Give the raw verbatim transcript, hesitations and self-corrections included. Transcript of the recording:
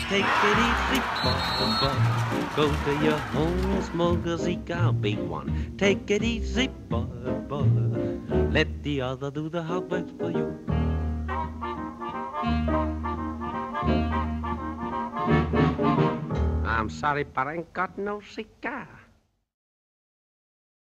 Take it easy, boy, boy. Go to your home and smoke a cigar, big one. Take it easy, boy, boy. Let the other do the housework for you. I'm sorry, but I ain't got no cigar.